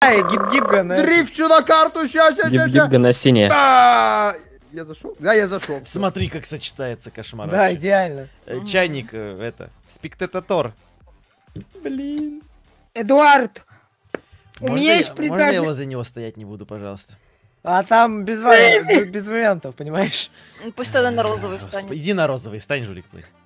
Давай, гиб-гибга на... Дрифчу на карту, щас. Гиб-гибга на сине. Я зашел? Да, я зашел. Смотри, как сочетается кошмар. Да, вообще. идеально. Чайник, спектатор. Блин. Эдуард, у Можно меня есть можно я предложение. возле него стоять не буду, пожалуйста? А там без вариантов, понимаешь? Пусть тогда на розовый Господи, встанет. иди на розовый, стань, жулик.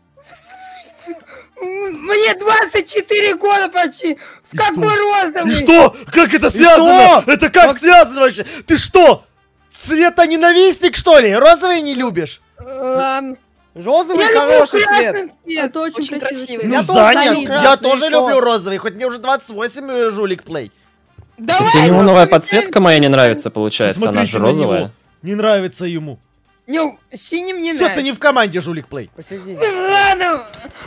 Мне 24 года почти. С какой розовый? И что? Как это связано? Это как связано вообще? Ты что? Цветоненавистник, что ли? Розовый не любишь? Розовый Я люблю хороший цвет. красный цвет. Это очень красивый. Ну, Я тоже Заня, люблю я красный, тоже что? люблю розовый, хоть мне уже 28, жулик плей. Давай, Тебе его новая розовый подсветка моя не нравится, получается, она Смотрите же на него. розовая. Не нравится ему. Не, синим не Все, ты нравится. не в команде, жулик плей. Посередине. Ладно.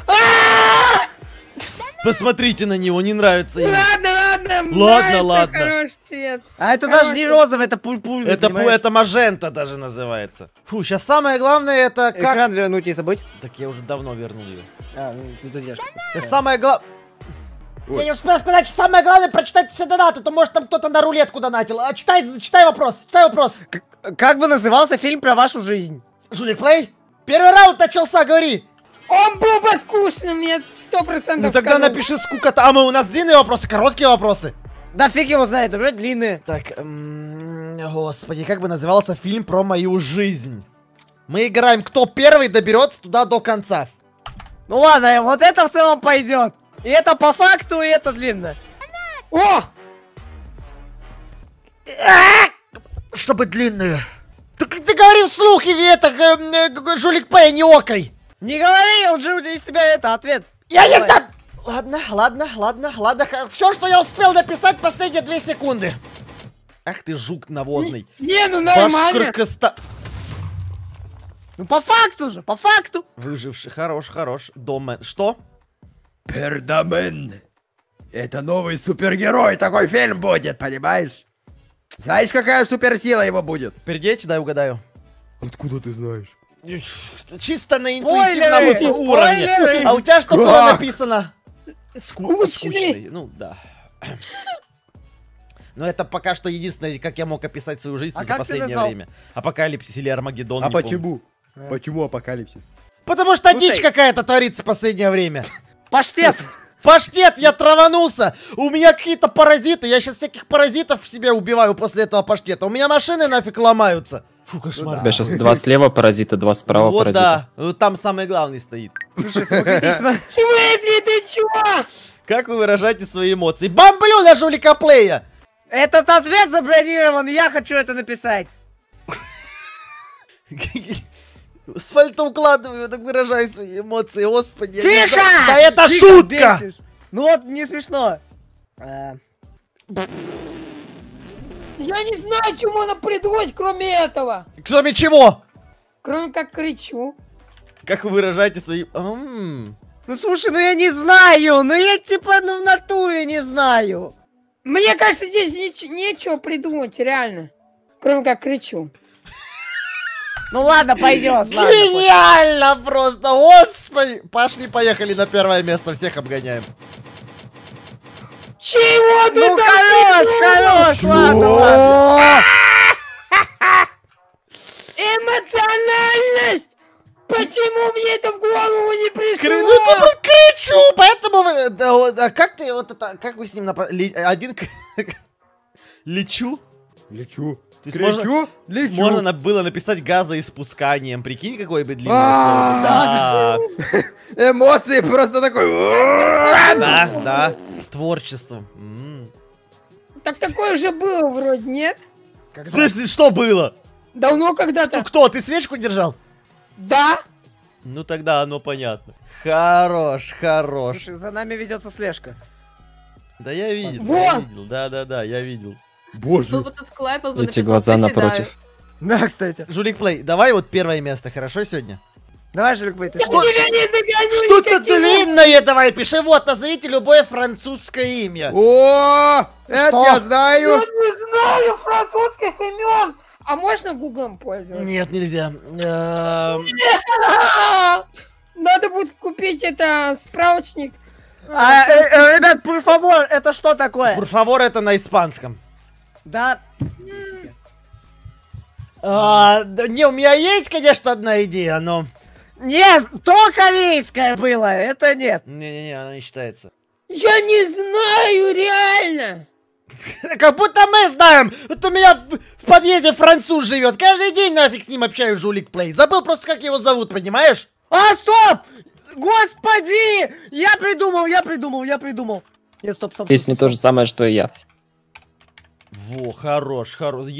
Посмотрите на него, не нравится ему. Ладно. Ладно, нравится ладно. Хороший цвет. А это даже не розовый, это пуль-пуль. Это мажента даже называется. Фу, сейчас самое главное это как... Экран вернуть не забудь. Так я уже давно вернул ее. А, ну тут задержка. Самое главное... Я не успел сказать, что самое главное прочитать все донаты, то может там кто-то на рулетку донатил. А читай вопрос. Как бы назывался фильм про вашу жизнь? Жулик плей, первый раунд начался, говори. Он был бы скучным, я 100% Ну тогда скажу. напиши скукота. А мы у нас длинные вопросы, короткие вопросы. Да фиг его знает, уже длинные. Так, господи, как бы назывался фильм про мою жизнь? Мы играем, кто первый доберется туда до конца. Ну ладно, вот это в целом пойдет. И это по факту, и это длинно. О! Чтобы длинные. Ты говори вслух, или это, жулик П, не окай. Не говори, он же из тебя это, ответ. Я не знаю. Ладно. Все, что я успел написать последние 2 секунды. Ах ты жук навозный. Не, ну нормально. Ну по факту же, по факту. Выживший, хорош. Домен. Что? Пердамен. Это новый супергерой, такой фильм будет, понимаешь? Знаешь, какая суперсила его будет? Пердеть, дай угадаю. Откуда ты знаешь? Чисто на интуитивном Спойлеры! уровне. Спойлеры! А у тебя что было написано? Скучный. Ну да. Но это пока что единственное, как я мог описать свою жизнь А за как ты последнее назвал? время. Апокалипсис или Армагеддон. А не помню. почему? Почему апокалипсис? Потому что Слушай. дичь какая-то творится в последнее время. Паштет. Паштет, я траванулся! У меня какие-то паразиты, я сейчас всяких паразитов в себе убиваю после этого паштета. У меня машины нафиг ломаются. Фу, кошмар. У тебя сейчас 2 слева паразита, 2 справа Вот паразита. да, вот там самый главный стоит. Слушай, самокритично. В смысле, ты чё? Как вы выражаете свои эмоции? Бомблю на жулика плея! Этот ответ забронирован, я хочу это написать. Асфальта укладываю, так выражаю свои эмоции, господи. Тихо! Да это Тихо, шутка! бесишь. Ну вот, не смешно. Я не знаю, что можно придумать, кроме этого. Кроме чего? Кроме как кричу. Как вы выражаете свои... Ну слушай, ну я не знаю, ну я типа ну в натуре не знаю. Мне кажется, здесь нечего придумать, реально. Кроме как кричу. Ну ладно, пойдет, ладно. Гениально просто, господи! Пошли, поехали на первое место, всех обгоняем. Чего ты Ну там хорош, ладно. Эмоциональность! Почему мне это в голову не пришло? Ну ты кричу, поэтому вы... А как ты вот это... Как вы с ним один... Лечу? Лечу. То есть Кричу? Лечу. Можно было написать газоиспусканием. Прикинь, какое бы длинное слово. Да. Эмоции просто такой. Да. Творчество. Так такое уже было вроде, нет? В смысле, что было? Давно когда-то. Кто? Ты свечку держал? Да? Ну тогда оно понятно. Хорош. Слушай, за нами ведется слежка. Да я видел, Вот. Да, я видел. Боже. Тут этот склайп, он бы Эти написал, глаза «Приседаю». напротив. Да, кстати. Жулик Плей, давай вот первое место, хорошо сегодня? Давай, Жирик, ты Я тебя не догоню Что-то никаким длинное давай, пиши вот, назовите любое французское имя. О, это Что? я Я знаю. не знаю французских имен. А можно гуглом пользоваться? Нет, нельзя. Надо будет купить это справочник. Ребят, por favor, это что такое? Пурфавор это на испанском. Да. Да, не, у меня есть, конечно, одна идея, но... Нет, то корейское было, это нет. Не-не-не, она не считается. Я не знаю, реально. Как будто мы знаем! Вот у меня в подъезде француз живет. Каждый день нафиг с ним общаюсь, жулик Плей. Забыл просто, как его зовут, понимаешь? А, стоп! Господи! Я придумал. Нет, стоп. Песню то же самое, что и я. Во, хорош.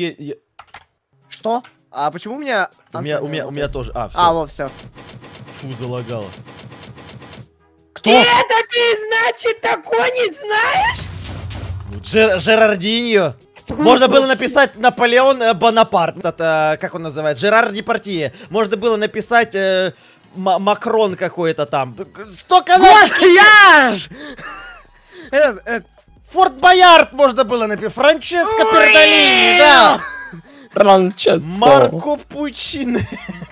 Что? А почему у меня... У меня тоже. А, все. А, вот, все. Фу, залагало. Кто? Это ты, значит, такой не знаешь? Жерардиньо. Можно было написать Наполеон Бонапарт. Это, как он называется? Жерар Депардье. Можно было написать Макрон какой-то там. Столько Яж! Форт Боярд можно было написать. Франческо Пердолини, да. Франческо. Марко Пучини.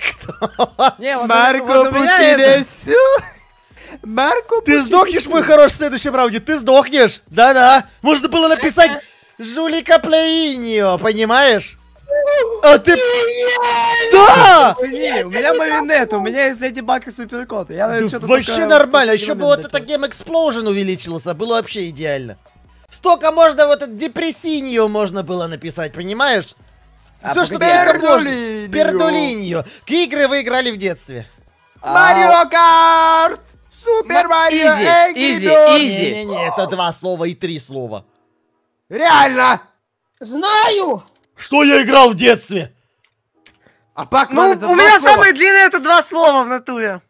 Марко Пучинесу. Марко Ты сдохнешь, мой хороший, в следующем раунде. Ты сдохнешь. Да-да. Можно было написать Жулика Плеинио, понимаешь? А ты... Да! Извини, у меня Маринет, у меня есть Леди Баг и Суперкот. Я, наверное, что-то Вообще только- нормально. Еще бы вот Момент это Game Explosion увеличился. Было вообще идеально. Столько можно вот это депрессинью можно было написать, понимаешь? А, Все, что погоди. только можно. Пердолиньо. Пердолиньо. Какие игры вы играли в детстве? Марио Карт! Супер Марио Изи. Не-не-не, это 2 слова и 3 слова. Реально! Знаю. Что я играл в детстве? А Пак-Ман Ну, это у два меня слова. самое длинное это 2 слова в натуре.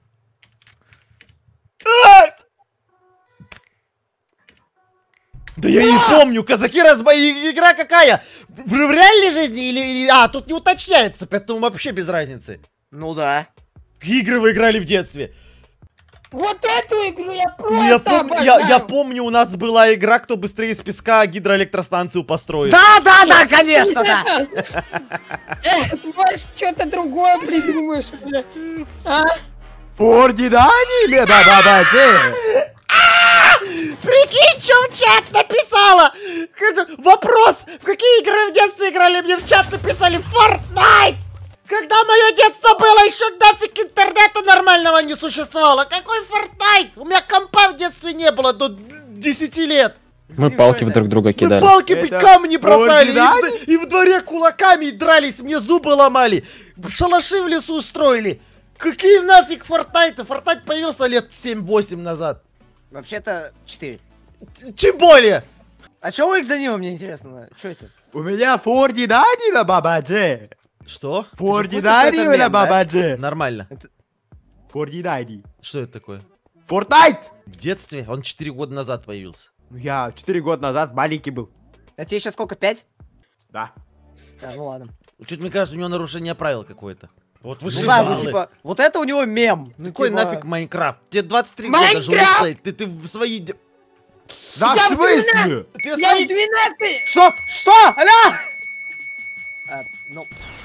Да я не помню, казаки игра какая? В реальной жизни или... А, тут не уточняется, поэтому вообще без разницы. Ну да. Какие игры вы играли в детстве? Вот эту игру я Ну, я, просто я помню, у нас была игра, кто быстрее из песка гидроэлектростанцию построит. Да, конечно, да. Ты можешь что-то другое придумаешь, бля. А? Форди Дани или да-да-да-че? Прикинь, что в чат написала! Вопрос! В какие игры в детстве играли? Мне в чат написали Fortnite! Когда мое детство было, еще нафиг интернета нормального не существовало. Какой Fortnite? У меня компа в детстве не было до 10 лет. Мы палки друг друга Мы кидали. палки Это камни бросали, Fortnite? и в дворе кулаками дрались, мне зубы ломали, шалаши в лесу устроили. Какие нафиг Fortnite? Fortnite появился лет 7-8 назад. Вообще-то 4. Тем более. А чё у их Данила, мне интересно? Что это? У меня Форди Дани на Бабадже. Что? Форди Это Дани мем, на да? Бабадже. Нормально. Форди Дани. Что это такое? Фортнайт! В детстве? Он 4 года назад появился. Ну я 4 года назад маленький был. А тебе сейчас сколько, 5? Да. А, ну ладно. Чуть мне кажется, у него нарушение правил какое-то. Вот Ну да, ну выживалы. типа, вот это у него мем. Ну, Какой типа, нафиг Майнкрафт? Тебе 23 года, Майнкрафт! Жулик, ты в свои... Да Я в смысле? Ты в Я в свои... 12. Что? Алло! Ну.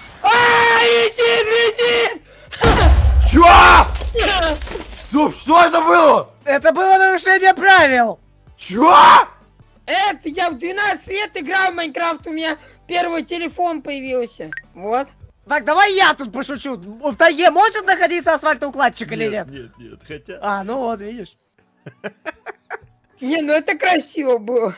Иди! Чё? Что это было? Это было нарушение правил. Чё? Это я в 12 лет играл в Майнкрафт, у меня первый телефон появился. Вот. Так, давай я тут пошучу. В тайге может находиться асфальтоукладчик или нет? Нет, хотя... А, ну вот, видишь. Не, ну это красиво было.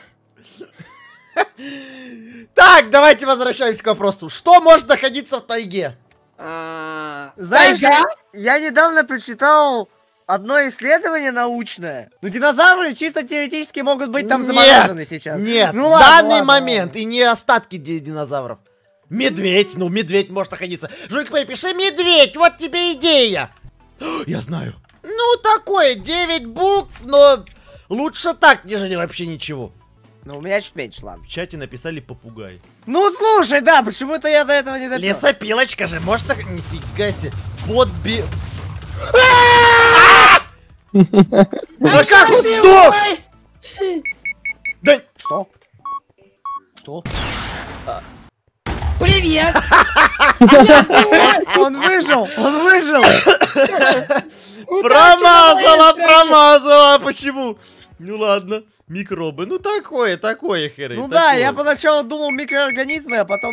Так, давайте возвращаемся к вопросу. Что может находиться в тайге? Знаешь, я недавно прочитал одно исследование научное. Ну, динозавры чисто теоретически могут быть там заморожены сейчас. Нет, Ну в ладно, данный ладно, момент ладно. и не остатки динозавров. Медведь, ну медведь может находиться. Жулик Плей, пиши медведь, вот тебе идея. Я знаю. Ну такое, 9 букв, но лучше так, нежели вообще ничего. Ну, у меня чуть меньше, ладно. В чате написали попугай. Ну, слушай, да, почему-то я до этого не допёр. Лесопилочка же, может так? Нифига себе. Бот-би... Да как он сдох? Да... Что? Что? Привет! Он выжил! Он выжил! Промазала! Почему? Ну ладно, микробы. Ну такое, Хэрри. Ну да, я поначалу думал микроорганизмы, а потом...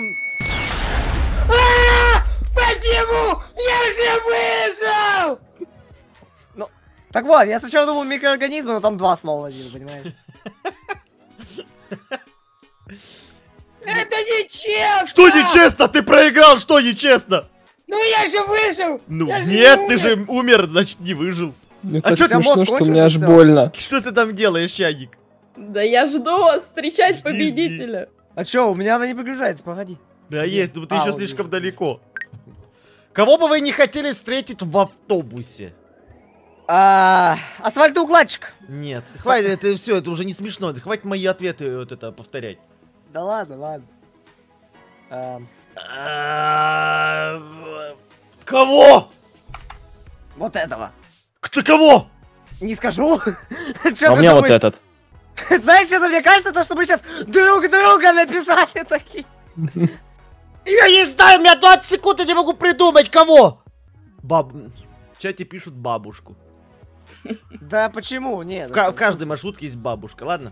Почему? Я же выжил! Так вот, я сначала думал микроорганизмы, но там два слова один, понимаешь? Это нечестно! Что нечестно? Ты проиграл, что нечестно? Ну я же выжил! Ну Я же нет, не ты умер. же умер, значит не выжил. Мне А так чё, смешно, мозг что кончился, мне аж всё? больно. Что ты там делаешь, Чагик? Да я жду вас встречать Жди, победителя. А чё, у меня она не прогружается, погоди. Да есть, но ты А, еще вот слишком вижу. далеко. Кого бы вы не хотели встретить в автобусе? Асфальтоукладчик. Нет, хватит, это все, это уже не смешно. Хватит мои ответы вот это повторять. Да ладно, ладно. Кого? Вот этого. Кто кого? Не скажу. Чё А у ты меня вот думаешь? этот. Знаешь, что мне кажется, то, что мы сейчас друг друга написали такие. Я не знаю, у меня 20 секунд, я не могу придумать, кого. В чате пишут бабушку. Да почему? Нет. В каждой маршрутке есть бабушка, ладно?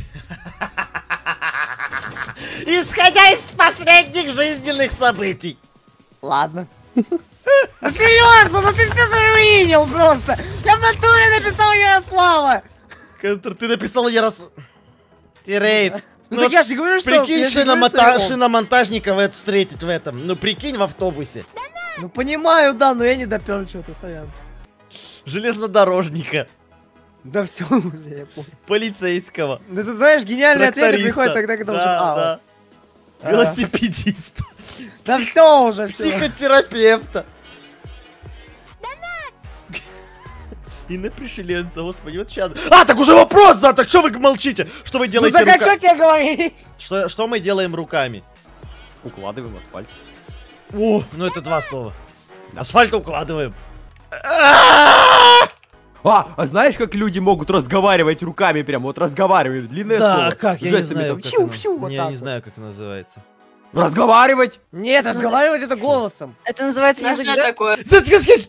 Исходя из последних жизненных событий. Ладно. Ну серьезно, ну ты все заруинил просто. Я в натуре написал Ярослава. Ты написал Тирейт. Ну так я же говорю, что... Прикинь, я же говорю, что он. шиномонтажника встретить в этом. Ну прикинь, в автобусе. Ну понимаю, да, но я не допер что-то, сорян. Железнодорожника. Да все уже, я понял. Полицейского. Да ты знаешь, гениальные ответы Тракториста. приходят тогда, когда уже... Да. вот. Велосипедист. Да все уже, все. Психотерапевта. И на пришеленца, господи, вот сейчас. А, так уже вопрос, да, так что вы молчите? Что вы Ну делаете так а руками? что тебе говорить? Что мы делаем руками? Укладываем асфальт. О, ну это два слова. Асфальт укладываем. А знаешь, как люди могут разговаривать руками прям? Вот разговаривают, длинное Да, слово. как? Я не Жестами знаю, там, как фью, оно. фью, вот Не, так я не вот. знаю, как называется. Разговаривать? Нет, разговаривать это голосом. Это называется Знаешь, язык что жестов. такое?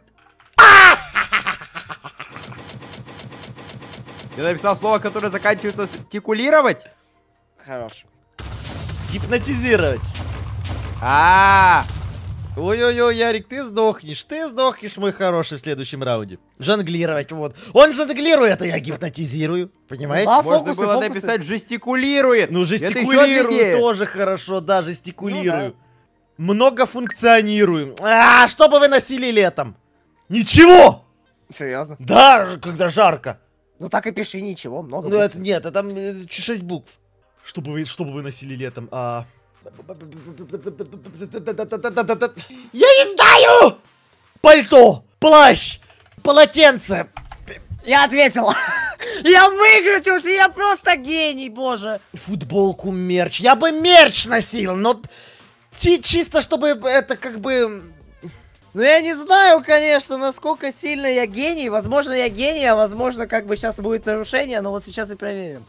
Я написал слово, которое заканчивается с тикулировать. Хорош. Гипнотизировать. А, Ой-ой-ой, Ярик, ты сдохнешь, мой хороший, в следующем раунде. Жонглировать, вот. Он жонглирует, а я гипнотизирую. Понимаете? Да, можно фокусы, было фокусы. написать жестикулирует. Ну, Это ещё жестикулирую длиннее. тоже хорошо, да, жестикулирую. Много функционирую. А, что бы вы носили летом? Ничего! Серьезно? Да, когда жарко. Ну так и пиши, ничего, много. Ну, букв. это нет, это там 6 букв. Что бы вы носили летом? Я не знаю! Пальто, плащ, полотенце. Я ответил. Я выкрутился, я просто гений, боже. Футболку, мерч. Я бы мерч носил, но чисто чтобы это как бы... Ну я не знаю, конечно, насколько сильно я гений. Возможно, я гений, а возможно, как бы сейчас будет нарушение, но вот сейчас и проверим.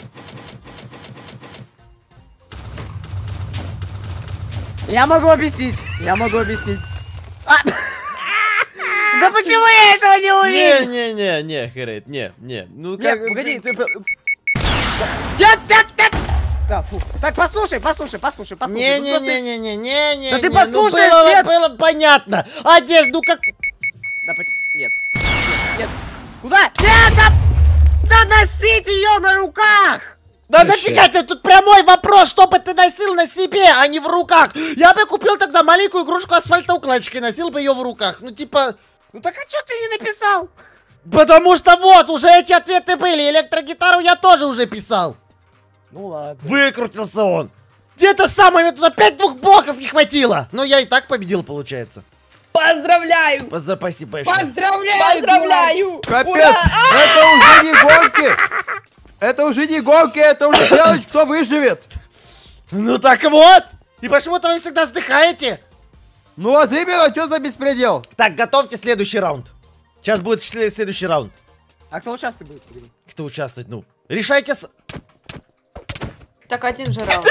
Я могу объяснить. А! Да почему я этого не увидел? Не, Хэрит, не. Ну Нет, как... погоди. типа- Да, фу. Так, послушай. Ну, просто- Не-не-не-не-не-не-не. Да ты ну послушай, было, нет. было понятно. Одежду как... Да, нет. Куда? Нет, да носить ее на руках! Да нафига тебе тут прямой вопрос, что бы ты носил на себе, а не в руках? Я бы купил тогда маленькую игрушку асфальтоукладчика и носил бы ее в руках. Ну типа... Ну так а что ты не написал? Потому что вот, уже эти ответы были. Электрогитару я тоже уже писал. Ну ладно. Выкрутился он. Где-то самое, мне тут опять 2 блоков не хватило. Но я и так победил, получается. Поздравляю! Спасибо большое. Поздравляю! капец, Ура! это уже не гонки. Это уже не гонки, это уже челлендж, кто выживет. Ну так вот. И почему-то вы всегда вздыхаете. Ну вот именно, что за беспредел? Так, готовьте следующий раунд. Сейчас будет следующий раунд. А кто участвует будет? Погоди. Кто участвует? Ну, решайте с... Так, один же раунд.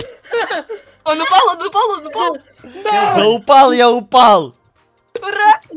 Он упал. Да упал я, упал. Ура!